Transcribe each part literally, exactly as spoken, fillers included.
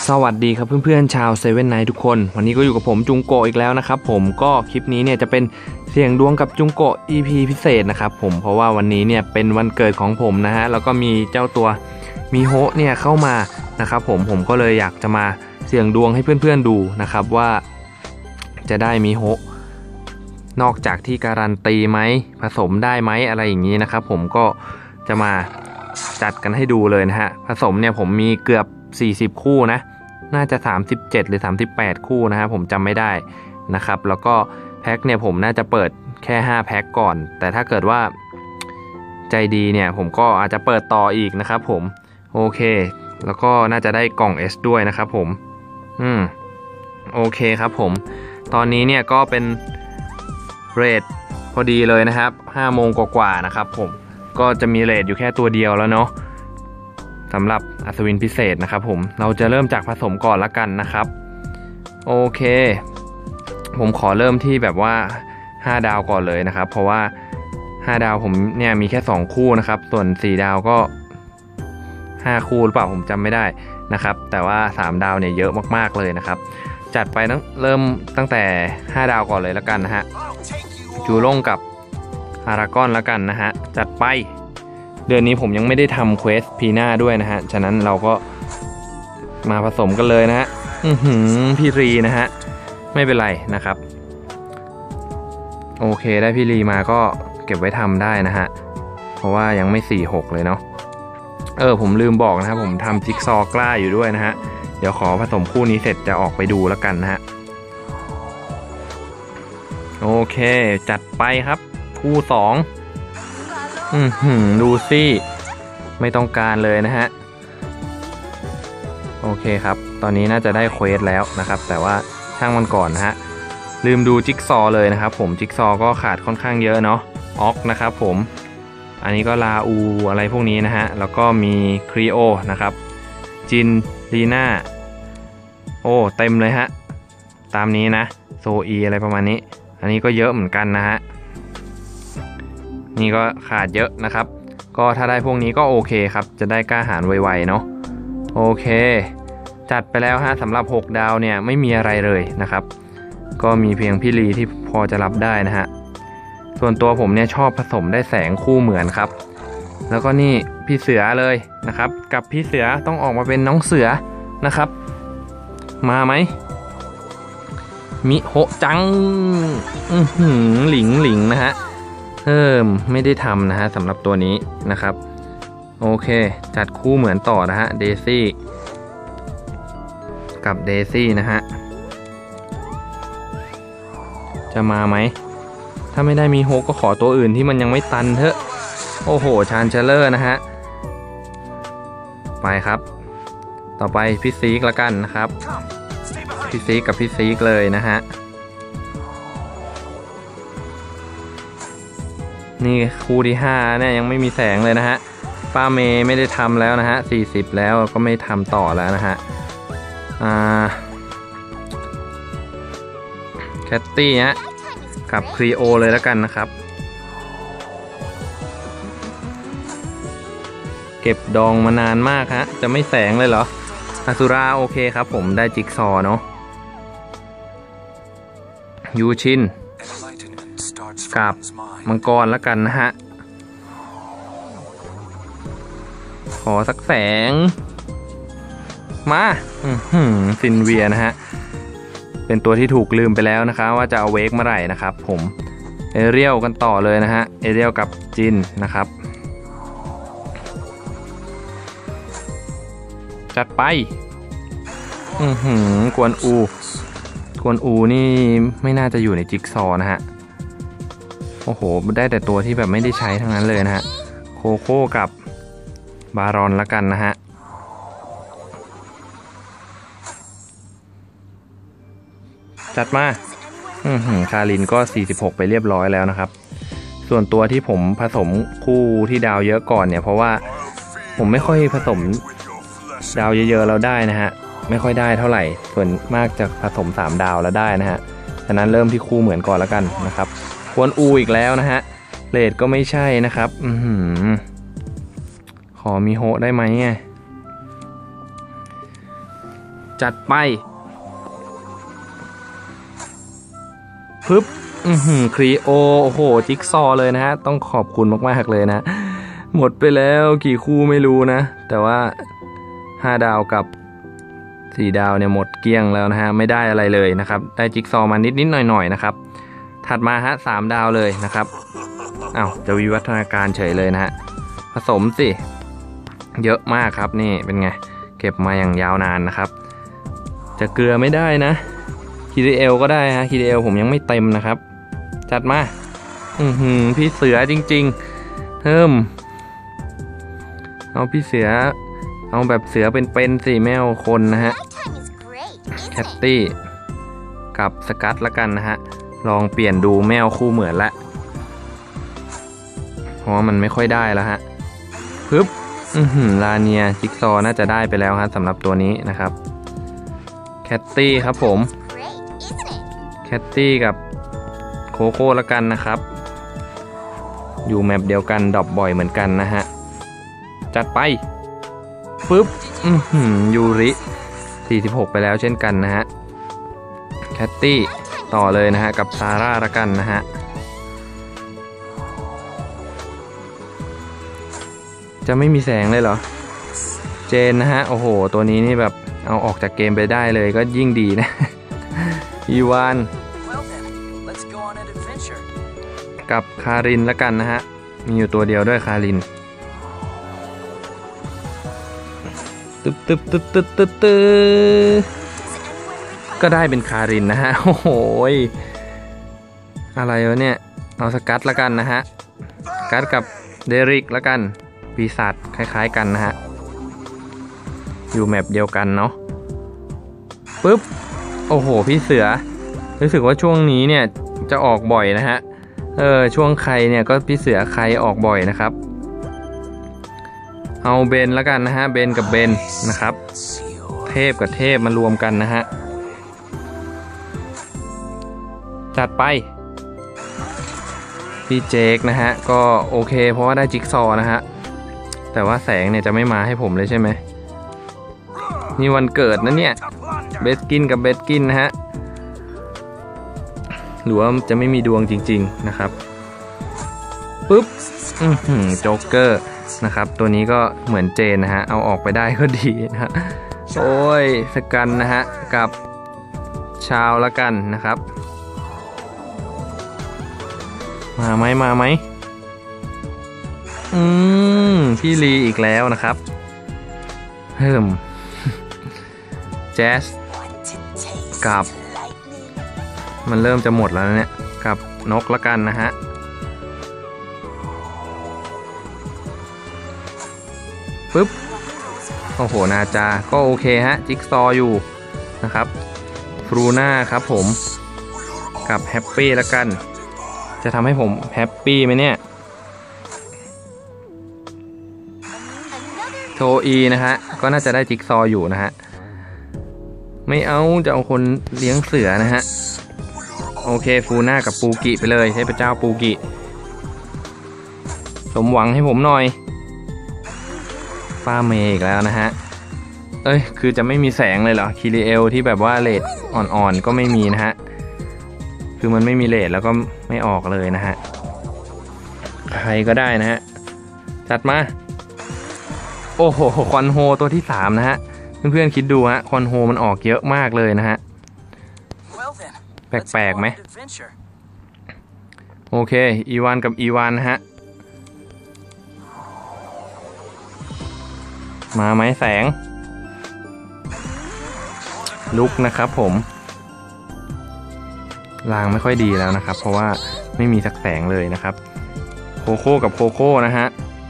สวัสดีครับเพื่อนๆชาวเซเว่นไนท์ทุกคนวันนี้ก็อยู่กับผมจุงโกะอีกแล้วนะครับผมก็คลิปนี้เนี่ยจะเป็นเสี่ยงดวงกับจุงโกะ อี พี พิเศษนะครับผมเพราะว่าวันนี้เนี่ยเป็นวันเกิดของผมนะฮะแล้วก็มีเจ้าตัวมิโฮะเนี่ยเข้ามานะครับผมผมก็เลยอยากจะมาเสี่ยงดวงให้เพื่อนๆดูนะครับว่าจะได้มิโฮะนอกจากที่การันตีไหมผสมได้ไหมอะไรอย่างนี้นะครับผมก็จะมาจัดกันให้ดูเลยนะฮะผสมเนี่ยผมมีเกือบสี่สิบคู่นะน่าจะสามสิบเจ็ดหรือสามสิบแปดคู่นะฮะผมจำไม่ได้นะครับแล้วก็แพ็คเนี่ยผมน่าจะเปิดแค่ห้าแพ็คก่อนแต่ถ้าเกิดว่าใจดีเนี่ยผมก็อาจจะเปิดต่ออีกนะครับผมโอเคแล้วก็น่าจะได้กล่อง S ด้วยนะครับผมอืมโอเคครับผมตอนนี้เนี่ยก็เป็นเรทพอดีเลยนะครับห้าโมงกว่าๆนะครับผมก็จะมีเรทอยู่แค่ตัวเดียวแล้วเนาะสำหรับอัศวินพิเศษนะครับผมเราจะเริ่มจากผสมก่อนละกันนะครับโอเคผมขอเริ่มที่แบบว่าห้าดาวก่อนเลยนะครับเพราะว่าห้าดาวผมเนี่ยมีแค่สองคู่นะครับส่วนสี่ดาวก็ห้าคู่หรือเปล่าผมจำไม่ได้นะครับแต่ว่าสามดาวเนี่ยเยอะมากๆเลยนะครับจัดไปตั้งเริ่มตั้งแต่ห้าดาวก่อนเลยละกันนะฮะจูล่งกับอารากอนละกันนะฮะจัดไปเดือนนี้ผมยังไม่ได้ทำเควสพีน่าด้วยนะฮะฉะนั้นเราก็มาผสมกันเลยนะฮะอือหือพี่รีนะฮะไม่เป็นไรนะครับโอเคได้พี่รีมาก็เก็บไว้ทำได้นะฮะเพราะว่ายังไม่สี่หกเลยเนาะเออผมลืมบอกนะครับผมทำจิ๊กซอว์กล้าอยู่ด้วยนะฮะเดี๋ยวขอผสมคู่นี้เสร็จจะออกไปดูแล้วกันนะฮะโอเคจัดไปครับคู่สองอือหือดูสิไม่ต้องการเลยนะฮะโอเคครับตอนนี้น่าจะได้เควสแล้วนะครับแต่ว่าช่างมันก่อนนะฮะลืมดูจิ๊กซอเลยนะครับผมจิ๊กซอก็ขาดค่อนข้างเยอะเนาะออกนะครับผมอันนี้ก็ลาอูอะไรพวกนี้นะฮะแล้วก็มีครีโอนะครับจินลีน่าโอ้เต็มเลยฮะตามนี้นะโซอีอะไรประมาณนี้อันนี้ก็เยอะเหมือนกันนะฮะนี่ก็ขาดเยอะนะครับก็ถ้าได้พวกนี้ก็โอเคครับจะได้กล้าหาญไวๆเนาะโอเคจัดไปแล้วฮะสำหรับหกดาวเนี่ยไม่มีอะไรเลยนะครับก็มีเพียงพี่ลีที่พอจะรับได้นะฮะส่วนตัวผมเนี่ยชอบผสมได้แสงคู่เหมือนครับแล้วก็นี่พี่เสือเลยนะครับกับพี่เสือต้องออกมาเป็นน้องเสือนะครับมาไหมมิโฮะจังอือหือหลิงหลิงนะฮะเพิ่มไม่ได้ทำนะฮะสำหรับตัวนี้นะครับโอเคจัดคู่เหมือนต่อนะฮะเดซี่กับเดซี่นะฮะจะมาไหมถ้าไม่ได้มีโฮก็ขอตัวอื่นที่มันยังไม่ตันเถอะโอ้โหชานเชลเลอร์นะฮะไปครับต่อไปพี่ซีกละกันนะครับพี่ซีกกับพี่ซีกเลยนะฮะนี่คู่ที่ห้าเนี่ยยังไม่มีแสงเลยนะฮะป้าเมย์ไม่ได้ทำแล้วนะฮะสี่สิบแล้วก็ไม่ทำต่อแล้วนะฮะอ่าแคตตี้ฮะกับครีโอเลยแล้วกันนะครับเก็บดองมานานมากฮะจะไม่แสงเลยเหรออสุราโอเคครับผมได้จิ๊กซอเนาะยูชินกับมังกรแล้วกันนะฮะขอสักแสงมาอือหือซินเวียนะฮะเป็นตัวที่ถูกลืมไปแล้วนะครับว่าจะเอาเวกเมื่อไหร่นะครับผมเอเรียลกันต่อเลยนะฮะเอเรียลกับจินนะครับจัดไปอือหือกวนอูกวนอูนี่ไม่น่าจะอยู่ในจิ๊กซอนะฮะโอ้โหได้แต่ตัวที่แบบไม่ได้ใช้ทั้งนั้นเลยนะฮะโคโค่กับบารอนละกันนะฮะจัดมาอือหือคารินก็สี่สิบหกไปเรียบร้อยแล้วนะครับส่วนตัวที่ผมผสมคู่ที่ดาวเยอะก่อนเนี่ยเพราะว่าผมไม่ค่อยผสมดาวเยอะๆแล้วได้นะฮะไม่ค่อยได้เท่าไหร่ส่วนมากจะผสมสามดาวแล้วได้นะฮะฉะนั้นเริ่มที่คู่เหมือนก่อนแล้วกันนะครับกวนอูอีกแล้วนะฮะเรดก็ไม่ใช่นะครับอือหือขอมีโฮได้ไหมไงจัดไปปึ๊บอือหือครีโอโอ้โหจิ๊กซอเลยนะฮะต้องขอบคุณมากๆเลยนะหมดไปแล้วกี่คู่ไม่รู้นะแต่ว่าห้าดาวกับสี่ดาวเนี่ยหมดเกลี้ยงแล้วนะฮะไม่ได้อะไรเลยนะครับได้จิ๊กซอมานิดๆหน่อยๆนะครับถัดมาฮะสามดาวเลยนะครับอ้าวจะวิวัฒนาการเฉยเลยนะฮะผสมสิเยอะมากครับนี่เป็นไงเก็บมาอย่างยาวนานนะครับจะเกลือไม่ได้นะคีดีเอลก็ได้ฮะคีดีเอลผมยังไม่เต็มนะครับจัดมาอือหือพี่เสือจริงๆเพิ่มเอาพี่เสือเอาแบบเสือเป็นๆสิไม่เอาคนนะฮะแคตตี้กับสกัดละกันนะฮะลองเปลี่ยนดูแมวคู่เหมือนละเพราะว่ามันไม่ค่อยได้แล้วฮะปึ๊บอือหือลาเนียจิ๊กซอน่าจะได้ไปแล้วฮะสำหรับตัวนี้นะครับแคตตี้ครับผมแคตตี้กับโคโค่ละกันนะครับอยู่แมปเดียวกันดรอปบ่อยเหมือนกันนะฮะจัดไปปึ๊บอือหือยูริสี่สิบหกไปแล้วเช่นกันนะฮะแคตตี้ต่อเลยนะฮะกับซาร่าละกันนะฮะจะไม่มีแสงเลยเหรอเจนนะฮะโอ้โหตัวนี้นี่แบบเอาออกจากเกมไปได้เลยก็ยิ่งดีนะ อีวานกับคารินละกันนะฮะมีอยู่ตัวเดียวด้วยคารินตึ๊บตึ๊บตึ๊บตึ๊บตึ๊บตึ๊บก็ได้เป็นคารินนะฮะโอ้โหอะไรวะเนี่ยเอาสกัดละกันนะฮะสกัดกับเดริกละกันปีศาจคล้ายๆกันนะฮะอยู่แมปเดียวกันเนาะปึ๊บโอ้โหพี่เสือรู้สึกว่าช่วงนี้เนี่ยจะออกบ่อยนะฮะเออช่วงใครเนี่ยก็พี่เสือใครออกบ่อยนะครับเอาเบนละกันนะฮะเบนกับเบนนะครับเทพกับเทพมารวมกันนะฮะจัดไปพี่เจคนะฮะก็โอเคเพราะว่าได้จิ๊กซอนะฮะแต่ว่าแสงเนี่ยจะไม่มาให้ผมเลยใช่ไหมนี่วันเกิดนะเนี่ยเบสกินกับเบสกินนะฮะหรือว่าจะไม่มีดวงจริงๆนะครับปึ๊บอือหือโจ๊กเกอร์นะครับตัวนี้ก็เหมือนเจนนะฮะเอาออกไปได้ก็ดีนะฮะโอ้ยสกันนะฮะกับชาวละกันนะครับมาไหมมาไหมอืมพี่ลีอีกแล้วนะครับเพิ่มแจสกับมันเริ่มจะหมดแล้วเนี่ยกับนกละกันนะฮะปึ๊บโอ้โหนาจาก็โอเคฮะจิ๊กซออยู่นะครับฟรูน่าครับผมกับแฮปปี้ละกันจะทำให้ผมแฮปปี้ไหมเนี่ยโทอีนะฮะก็น่าจะได้จิ๊กซออยู่นะฮะไม่เอาจะเอาคนเลี้ยงเสือนะฮะโอเคฟูน่ากับปูกิไปเลยเทพเจ้าปูกิสมหวังให้ผมหน่อยป้าเมย์อีกแล้วนะฮะเอ้ยคือจะไม่มีแสงเลยเหรอคีรีเอลที่แบบว่าเลดอ่อนๆก็ไม่มีนะฮะคือมันไม่มีเลดแล้วก็ไม่ออกเลยนะฮะใครก็ได้นะฮะจัดมาโอ้โหคอนโฮตัวที่สามนะฮะเพื่อนๆคิดดูฮะคอนโฮมันออกเยอะมากเลยนะฮะแปลกๆไหมโอเคอีวานกับอีวานนะฮะมาไหมแสงลุกนะครับผมรางไม่ค่อยดีแล้วนะครับเพราะว่าไม่มีสักแสงเลยนะครับโคโค่กับโคโค่นะฮะ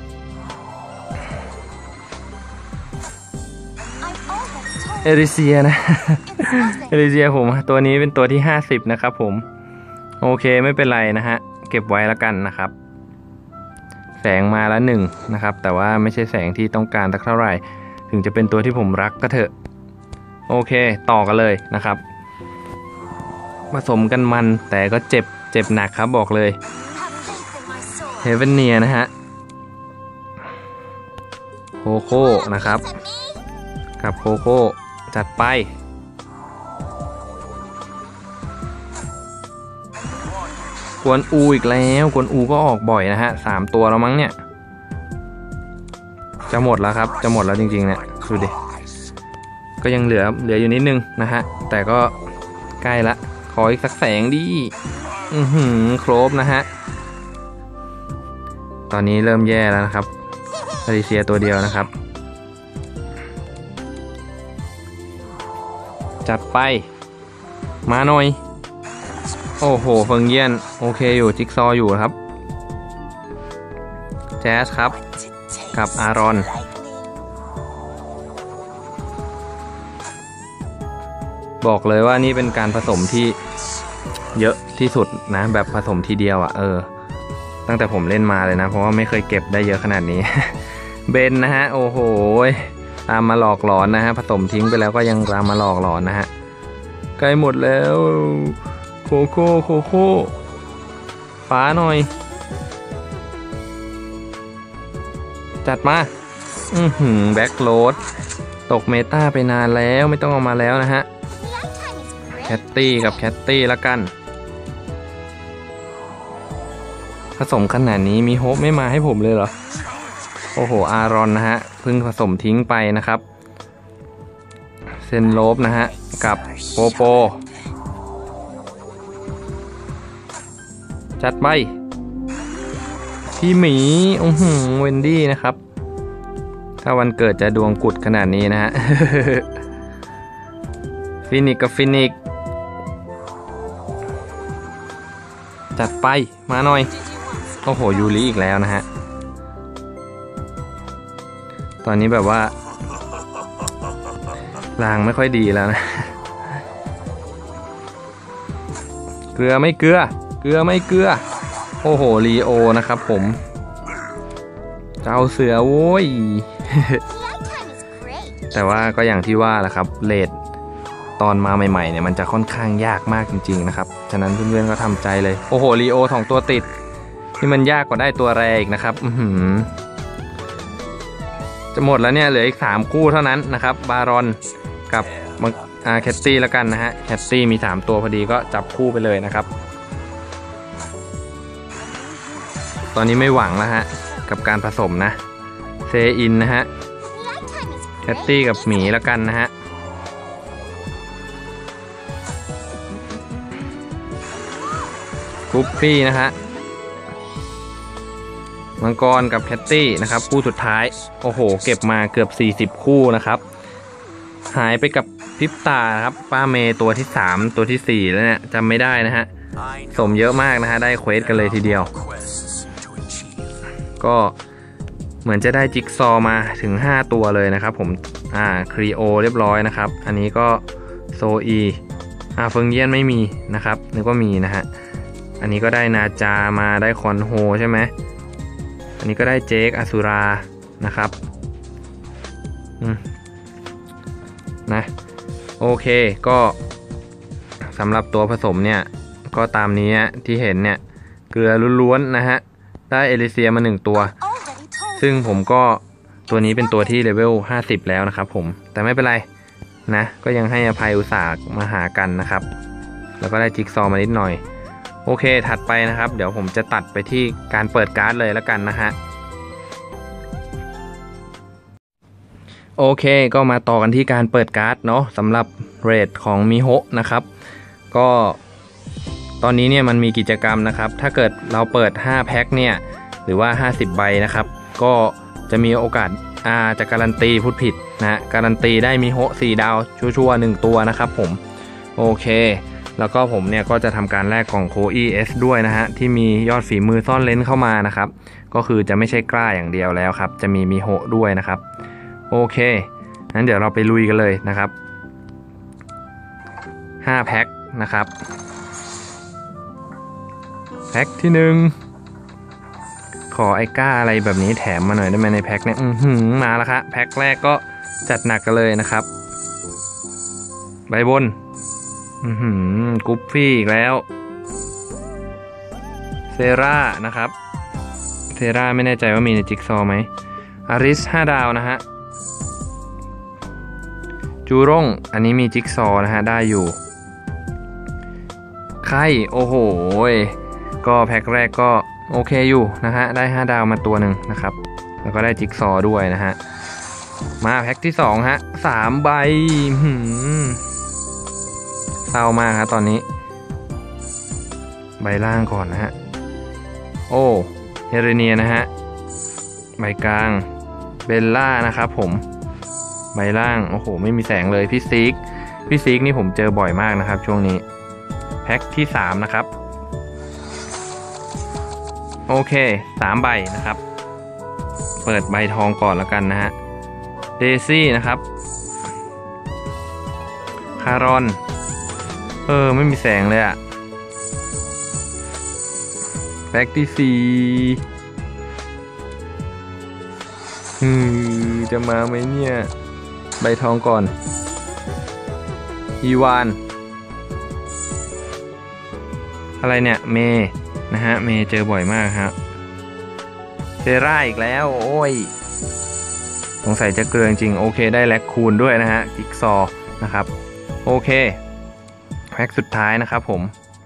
เอริเซียนะ เอริเซียผมตัวนี้เป็นตัวที่ห้าสิบนะครับผมโอเคไม่เป็นไรนะฮะเก็บไว้แล้วกันนะครับแสงมาแล้วหนึ่งนะครับแต่ว่าไม่ใช่แสงที่ต้องการสักเท่าไหร่ถึงจะเป็นตัวที่ผมรักก็เถอะโอเคต่อกันเลยนะครับผสมกันมันแต่ก็เจ็บเจ็บหนักครับบอกเลยเฮเวนเนียนะฮะโคโค่นะครับกับโคโค่จัดไปวนอูอีกแล้วกวนอูก็ออกบ่อยนะฮะสามตัวแล้วมั้งเนี่ยจะหมดแล้วครับจะหมดแล้วจริงๆเนี่ยดูดิก็ยังเหลือเหลืออยู่นิดนึงนะฮะแต่ก็ใกล้ละขออีกสักแสงดิอือหือครบนะฮะตอนนี้เริ่มแย่แล้วนะครับพาริเซียตัวเดียวนะครับจัดไปมาหน่อยโอ้โหเฟิงเยี่ยนโอเคอยู่จิ๊กซออยู่ครับแจ๊สครับกับอารอนบอกเลยว่านี่เป็นการผสมที่เยอะที่สุดนะแบบผสมทีเดียวอ่ะเออตั้งแต่ผมเล่นมาเลยนะเพราะว่าไม่เคยเก็บได้เยอะขนาดนี้ เบนนะฮะโอ้โหตามมาหลอกหลอนนะฮะผสมทิ้งไปแล้วก็ยังตามมาหลอกหลอนนะฮะใกล้หมดแล้วโคโค่โคโค่ฟ้าหน่อยจัดมาอือหือแบ็คโรดตกเมตาไปนานแล้วไม่ต้องเอามาแล้วนะฮะแคตตี้กับแคตตี้ละกันผสมขนาดนี้มีโฮปไม่มาให้ผมเลยเหรอโอ้โหอารอนนะฮะเพิ่งผสมทิ้งไปนะครับเซนโลบนะฮะกับโปโปจัดไปพี่หมีอื้อหือเวนดี้นะครับถ้าวันเกิดจะดวงกุดขนาดนี้นะฮะ ฟินิกกับฟินิกจัดไปมาหน่อยโอ้โหยูริอีกแล้วนะฮะตอนนี้แบบว่าลางไม่ค่อยดีแล้วนะ เกลือไม่เกลือเกลือไม่เกลือโอ้โหลีโอนะครับผมเจ้าเสือโว้ย แต่ว่าก็อย่างที่ว่าแหละครับเรทตอนมาใหม่ๆเนี่ยมันจะค่อนข้างยากมากจริงๆนะครับฉะนั้นเพื่อนๆก็ทำใจเลยโอ้โหลีโอสองตัวติดนี่มันยากกว่าได้ตัวแรอีกนะครับอื้อหือจะหมดแล้วเนี่ยเหลืออีกสามคู่เท่านั้นนะครับบารอนกับอ่าแคตตี้แล้วกันนะฮะแคตตี้มีสามตัวพอดีก็จับคู่ไปเลยนะครับตอนนี้ไม่หวังแล้วฮะกับการผสมนะเซอินนะฮะแคตตี้กับหมีแล้วกันนะฮะกุ๊ปปี้นะฮะมังกรกับแคตตี้นะครับคู่สุดท้ายโอ้โหเก็บมาเกือบสี่สิบคู่นะครับหายไปกับพริบตาครับป้าเมย์ตัวที่สามตัวที่สี่แล้วเนี่ยจำไม่ได้นะฮะสมเยอะมากนะฮะได้เควสกันเลยทีเดียวก็เหมือนจะได้จิ๊กซอมาถึงห้าตัวเลยนะครับผมอ่าครีโอเรียบร้อยนะครับอันนี้ก็โซอีอ่าเฟิงเยี่ยนไม่มีนะครับนึกว่ามีนะฮะอันนี้ก็ได้นาจามาได้คอนโฮใช่ไหมอันนี้ก็ได้เจคอสุรานะครับอืมนะโอเคก็สำหรับตัวผสมเนี่ยก็ตามนี้ที่เห็นเนี่ยเกลือล้วนๆนะฮะได้เอลิเซียมาหนึ่งตัวซึ่งผมก็ตัวนี้เป็นตัวที่เลเวลห้าสิบแล้วนะครับผมแต่ไม่เป็นไรนะก็ยังให้อภัยอุตส่าห์มาหากันนะครับแล้วก็ได้จิ๊กซอมานิดหน่อยโอเคถัดไปนะครับเดี๋ยวผมจะตัดไปที่การเปิดการ์ดเลยแล้วกันนะฮะโอเคก็มาต่อกันที่การเปิดการ์ดเนาะสำหรับเรทของมิโฮะนะครับก็ตอนนี้เนี่ยมันมีกิจกรรมนะครับถ้าเกิดเราเปิดห้าแพ็คเนี่ยหรือว่าห้าสิบใบนะครับก็จะมีโอกาสอาจะการันตีพูดผิดนะการันตีได้มิโฮะสี่ดาวชัวร์ๆหนึ่งตัวนะครับผมโอเคแล้วก็ผมเนี่ยก็จะทำการแลกกล่องโคอีเอสด้วยนะฮะที่มียอดฝีมือซ่อนเลนเข้ามานะครับก็คือจะไม่ใช่กล้าอย่างเดียวแล้วครับจะมีมิโฮะด้วยนะครับโอเคงั้นเดี๋ยวเราไปลุยกันเลยนะครับห้าแพ็คนะครับแพ็คที่หนึ่งขอไอ้ก้าอะไรแบบนี้แถมมาหน่อยได้ไหมในแพ็คเนี่ยอือหือมาแล้วครับแพ็คแรกก็จัดหนักกันเลยนะครับใบบนอือหือกุ๊ปฟี่อีกแล้วเซรานะครับเซราไม่แน่ใจว่ามีในจิ๊กซอไหมอาริสห้าดาวนะฮะจูร่งอันนี้มีจิ๊กซอนะฮะได้อยู่ไข่โอ้โหกก็แพ็คแรกก็โอเคอยู่นะฮะได้ห้าดาวมาตัวหนึ่งนะครับแล้วก็ได้จิ๊กซอว์ด้วยนะฮะมาแพ็คที่สองฮะสามใบเศร้ามากครับตอนนี้ใบล่างก่อนนะฮะโอ้เฮเรเนียนะฮะใบกลางเบลล่านะครับผมใบล่างโอ้โหไม่มีแสงเลยพี่ซิกพี่ซิกนี่ผมเจอบ่อยมากนะครับช่วงนี้แพ็คที่สามนะครับโอเคสามใบนะครับเปิดใบทองก่อนแล้วกันนะฮะเดซี่นะครับคารอนเออไม่มีแสงเลยอะแพ็คที่สี่อืมจะมาไหมเนี่ยใบทองก่อนอีวานอะไรเนี่ยเมนะฮะเมเจอบ่อยมากครับเซร่าอีกแล้วโอ้ยสงสัยจะเกลือจริงโอเคได้แลคคูนด้วยนะฮะจิ๊กซอว์นะครับโอเคแพ็คสุดท้ายนะครับผม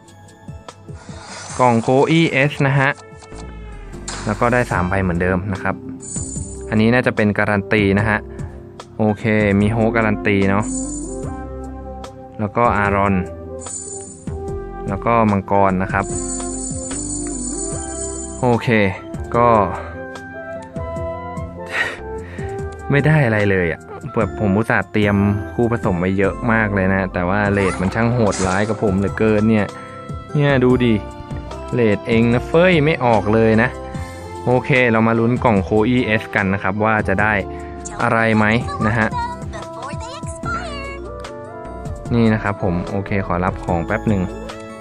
กล่องโคอีเอสนะฮะแล้วก็ได้สามใบเหมือนเดิมนะครับอันนี้น่าจะเป็นการันตีนะฮะโอเคมีโฮการันตีเนาะแล้วก็อารอนแล้วก็มังกรนะครับโอเคก็ ไม่ได้อะไรเลยอ่ะแบบผมอุตส่าห์เตรียมคู่ผสมไว้เยอะมากเลยนะแต่ว่าเรทมันช่างโหดร้ายกับผมเหลือเกินเนี่ยเนี่ยดูดิเรทเองนะเฟ้ยไม่ออกเลยนะโอเคเรามาลุ้นกล่องโคอีเอสกันนะครับว่าจะได้อะไรไหมนะฮะนี่นะครับผมโอเคขอรับของแป๊บหนึ่ง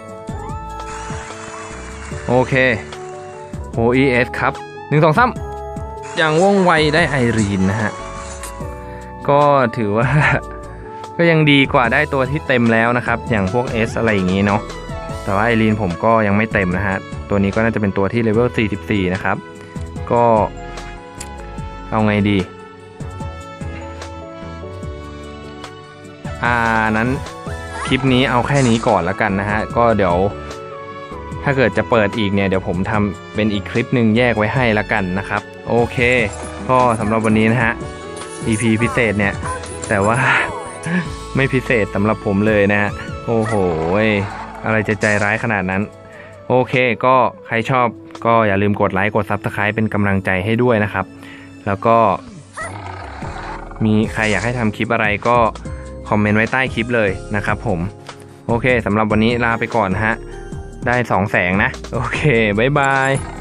โอเคโคอีเอสครับหนึ่งสองสามอย่างว่องไวได้ไอรีนนะฮะก็ถือว่าก็ยังดีกว่าได้ตัวที่เต็มแล้วนะครับอย่างพวก S อะไรอย่างนี้เนาะแต่ว่าไอรีนผมก็ยังไม่เต็มนะฮะตัวนี้ก็น่าจะเป็นตัวที่เลเวลสี่สิบสี่นะครับก็เอาไงดีอ่านั้นคลิปนี้เอาแค่นี้ก่อนแล้วกันนะฮะก็เดี๋ยวถ้าเกิดจะเปิดอีกเนี่ยเดี๋ยวผมทำเป็นอีกคลิปหนึ่งแยกไว้ให้แล้วกันนะครับโอเคก็สำหรับวันนี้นะฮะ อี พี พิเศษเนี่ยแต่ว่า ไม่พิเศษสำหรับผมเลยนะฮะโอ้โหอะไรจะใจร้ายขนาดนั้นโอเคก็ใครชอบก็อย่าลืมกดไลค์กด ซับสไครบ์ เป็นกำลังใจให้ด้วยนะครับแล้วก็มีใครอยากให้ทำคลิปอะไรก็คอมเมนต์ไว้ใต้คลิปเลยนะครับผมโอเคสำหรับวันนี้ลาไปก่อนฮะได้สองแสงนะโอเคบ๊ายบาย